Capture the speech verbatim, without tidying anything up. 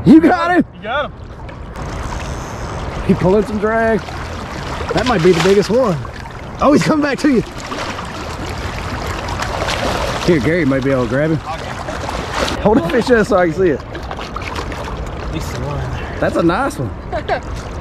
You got him? You got him. He pulling some drag. That might be the biggest one. Oh, he's coming back to you. Here, Gary might be able to grab him. Hold the fish up so I can see it. At least the one. That's a nice one.